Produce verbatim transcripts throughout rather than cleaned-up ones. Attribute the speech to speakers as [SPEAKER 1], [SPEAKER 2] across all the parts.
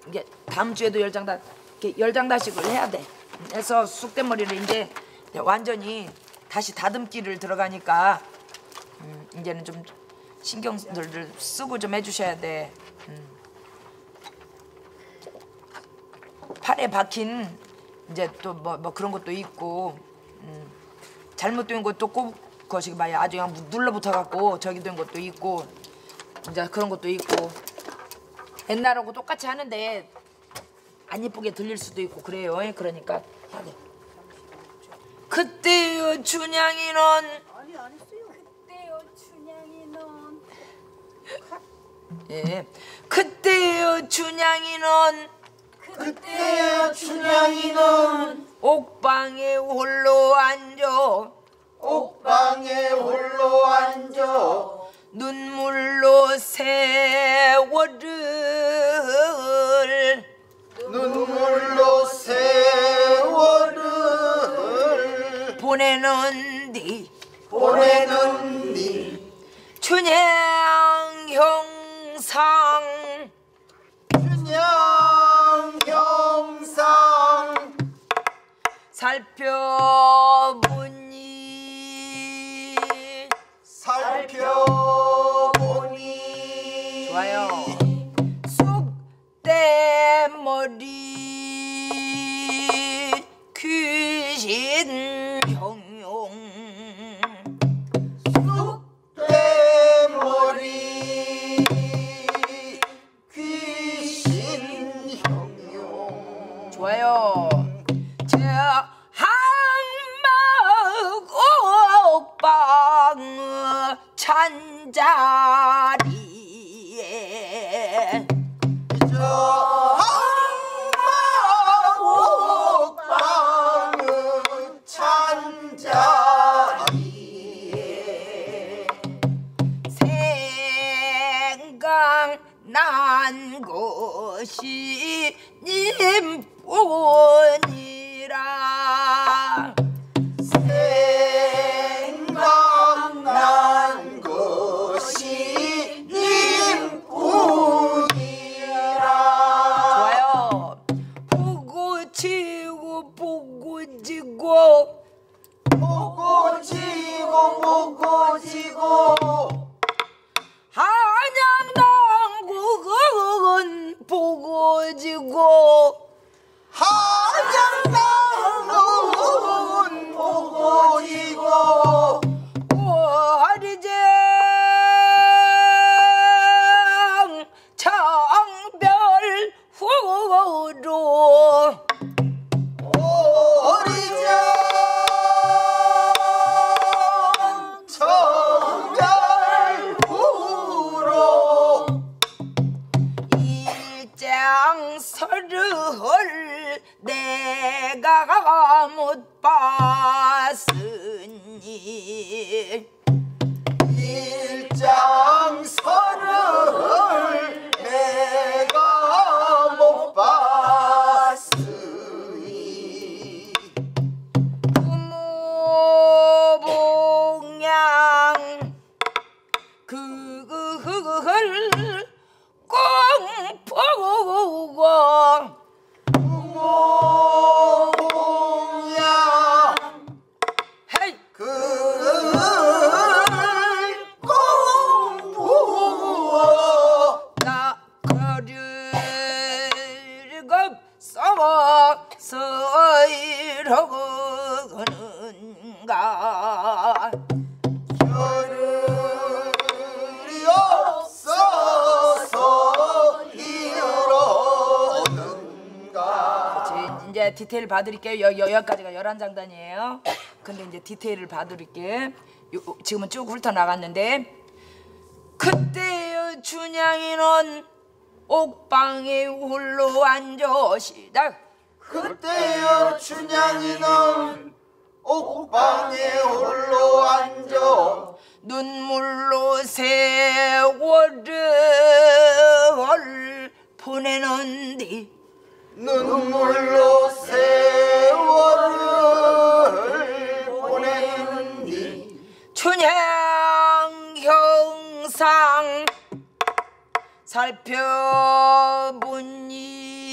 [SPEAKER 1] 이게 다음 주에도 열 장 다 이렇게 열 장 다씩을 해야 돼. 그래서 쑥된 머리를 이제 완전히 다시 다듬기를 들어가니까 음, 이제는 좀 신경들을 쓰고 좀 해주셔야 돼. 음. 팔에 박힌 이제 또 뭐 뭐 그런 것도 있고 음. 잘못된 것도 꼭 그것이 봐야 아주 그냥 눌러붙어 갖고 저기 된 것도 있고 이제 그런 것도 있고 옛날하고 똑같이 하는데 안 예쁘게 들릴 수도 있고 그래요. 그러니까 해야 돼. 그때요 춘향이는
[SPEAKER 2] 아니 안 했어요. 그때요 춘향이는
[SPEAKER 1] 예 그때요 춘향이는
[SPEAKER 3] 그때요 춘향이는
[SPEAKER 1] 옥방에 홀로 앉아
[SPEAKER 3] 옥방에 홀로 앉아
[SPEAKER 1] 눈물로 세월을
[SPEAKER 3] 눈물로 세월을
[SPEAKER 1] 보내는디
[SPEAKER 3] 보내는디
[SPEAKER 1] 춘향 형상
[SPEAKER 3] 춘향 형상
[SPEAKER 1] 살펴보니
[SPEAKER 3] 살펴보니
[SPEAKER 1] 좋아요. 쑥대머리 귀신 형용
[SPEAKER 3] 쑥대머리 귀신 형용
[SPEAKER 1] 좋아요. 저 항마옥방 찬자리에
[SPEAKER 3] 저 항마옥방의 찬자리에
[SPEAKER 1] 생각난 것이 님뿐이라
[SPEAKER 3] 생각난 것이 님뿐이라
[SPEAKER 1] 좋아요. 보고 치고 보고 지고
[SPEAKER 3] 보고 지고 보고 지고
[SPEAKER 1] 한양당국은 보고 지고
[SPEAKER 3] 한양당국은 보고 지고
[SPEAKER 1] 오리쟁 창별 후로
[SPEAKER 3] 오리장 청별후로
[SPEAKER 1] 일장서를 내가 못 봤으니
[SPEAKER 3] 일장서를 내가 못 봤으니
[SPEAKER 1] 부모봉양 그걸 꼭 보고
[SPEAKER 3] 부모공양
[SPEAKER 1] 헤이
[SPEAKER 3] 그를 꼭 보고
[SPEAKER 1] 나 거리가 썩어서 이러는가
[SPEAKER 3] 겨를이 없어서 이러는가
[SPEAKER 1] 그치, 이제 디테일 봐드릴게요. 여, 여, 여기까지가 열한 장단이에요. 근데 이제 디테일을 봐드릴게. 요, 지금은 쭉 훑어나갔는데 그때의 춘향이는 옥방에 홀로 앉아 시작
[SPEAKER 3] 그때여 춘향이는 옥방에 홀로 앉아
[SPEAKER 1] 눈물로 세월을 보내는디
[SPEAKER 3] 눈물로 세월을 보내는디
[SPEAKER 1] 춘향 형상 살펴보니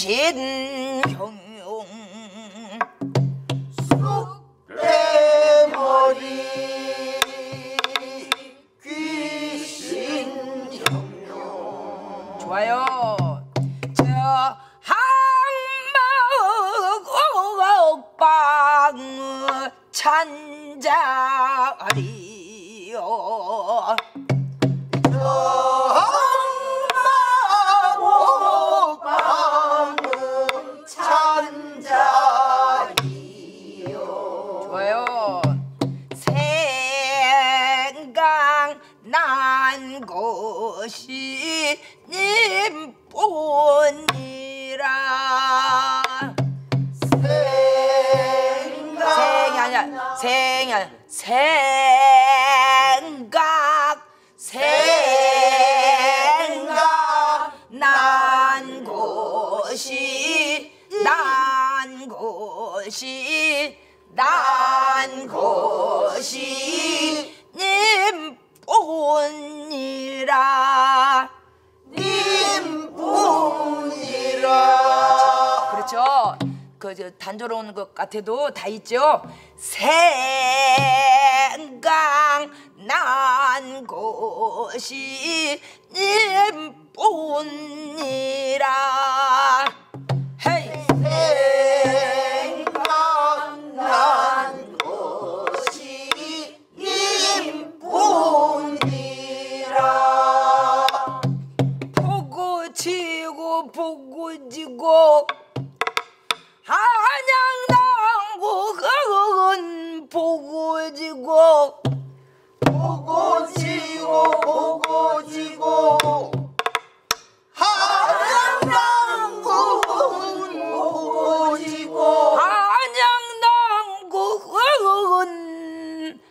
[SPEAKER 1] 귀신 형용
[SPEAKER 3] 쑥대머리 귀신 형용.
[SPEAKER 1] 좋아요. 저 항목옥방 찬자리요.
[SPEAKER 3] 항마옥방은 찬자리요.
[SPEAKER 1] 좋아요. 생각난 것이 님뿐이라. 생이 아니야. 생이 아니야. 생각 생각 난 것이 난 것이 난 것이 님뿐이라.
[SPEAKER 3] 님뿐이라.
[SPEAKER 1] 그렇죠. 그 저 단조로운 것 같아도 다 있죠. 생각 난 것이 님뿐이라. 헤이.
[SPEAKER 3] 생각난 것이 님뿐이라.
[SPEAKER 1] 보고 지고 보고 지고 한양당국은 보고 지고
[SPEAKER 3] 보고 지고 보고 지고 한양당국은 보고 지고
[SPEAKER 1] 한양당국은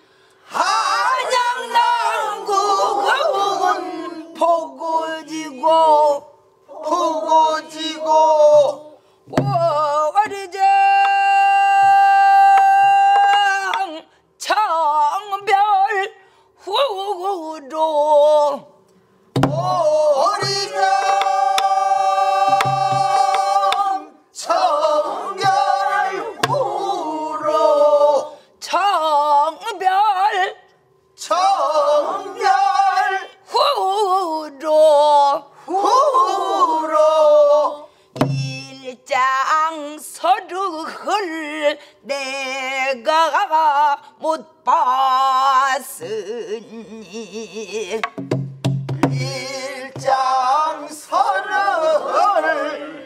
[SPEAKER 1] 한양당국은 보고 지고
[SPEAKER 3] 보고 지고
[SPEAKER 1] 월장 청별 후로
[SPEAKER 3] 오리장 청별후로
[SPEAKER 1] 청별
[SPEAKER 3] 청별후로
[SPEAKER 1] 후로 일장 서류를 내가 못 봤으니
[SPEAKER 3] 일장 서를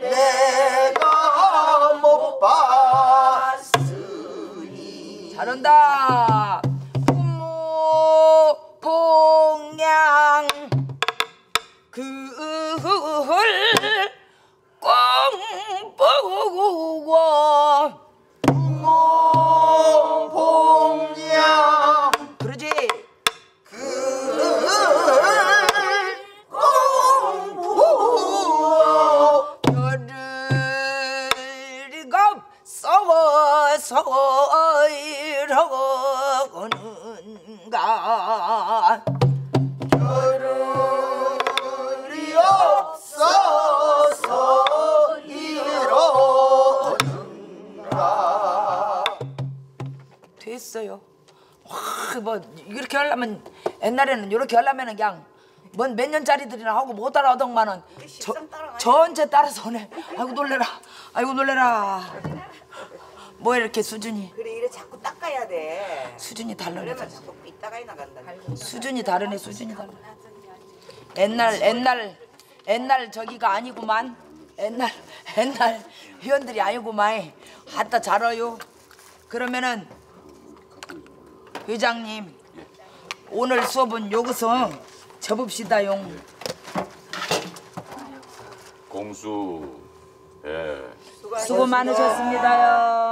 [SPEAKER 3] 내가 못 봤으니.
[SPEAKER 1] 잘한다. 부모 봉양 그을 꽁보고
[SPEAKER 3] 부모 봉양
[SPEAKER 1] 그러지.
[SPEAKER 3] 그을 꽁부어
[SPEAKER 1] 별이가 썩어서 이러는가.
[SPEAKER 3] 겨를이 없어서 이러는가.
[SPEAKER 1] 됐어요. 와, 뭐 이렇게 하려면 옛날에는 이렇게 하려면은 그냥 뭔 몇 년짜리들이나 하고 못 따라하더만은 저, 전체 따라서 오네. 아이고 놀래라. 아이고 놀래라. 뭐 이렇게 수준이
[SPEAKER 4] 그래 이래 자꾸 닦아야 돼.
[SPEAKER 1] 수준이 다르네.
[SPEAKER 4] 그러면 자꾸 삐딱이 나간다.
[SPEAKER 1] 수준이 다르네. 수준이 다르네. 옛날 옛날 옛날 저기가 아니구만. 옛날 옛날 회원들이 아니구만. 아따 잘어요. 그러면은 회장님 오늘 수업은 여기서 접읍시다용.
[SPEAKER 5] 공수 예.
[SPEAKER 1] 수고 많으셨습니다요.